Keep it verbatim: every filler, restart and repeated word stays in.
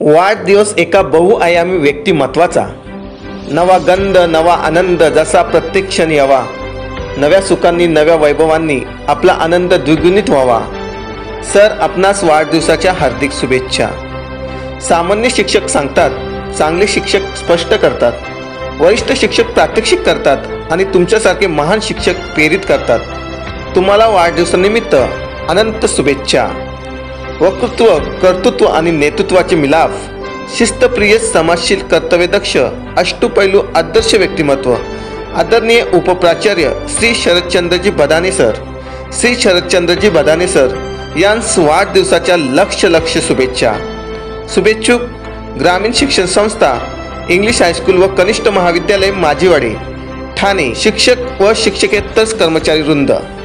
वाढदिवस एका बहुआयामी व्यक्तिमत्वाचा। नवा गंध नवा आनंद जसा प्रत्येक क्षणी यावा, नव्या सुखांनी नव्या वैभवांनी आपला आनंद द्विगुणित व्हावा। सर, आपणास वाढदिवसाच्या हार्दिक शुभेच्छा। सामान्य शिक्षक सांगतात, चांगले शिक्षक स्पष्ट करतात, वरिष्ठ शिक्षक प्रात्यक्षिक करतात आणि तुमच्यासारखे महान शिक्षक प्रेरित करतात। तुम्हाला वाढदिवसानिमित्त अनंत शुभेच्छा। वक्तृत्व, कर्तृत्व आणि नेतृत्वाचे मिलाफ, शिस्तप्रिय, समाजशील, कर्तव्यदक्ष, अष्टपैलू आदर्श व्यक्तिमत्व, आदरणीय उपप्राचार्य श्री शरदचंद्रजी बदाने सर श्री शरदचंद्रजी बदाने सर यांस वाढदिवसाच्या लक्ष लक्ष शुभेच्छा। शुभेच्छुक ग्रामीण शिक्षण संस्था, इंग्लिश हायस्कूल व कनिष्ठ महाविद्यालय माझीवाडी, ठाणे, शिक्षक व शिक्षकेतर कर्मचारी वृंद।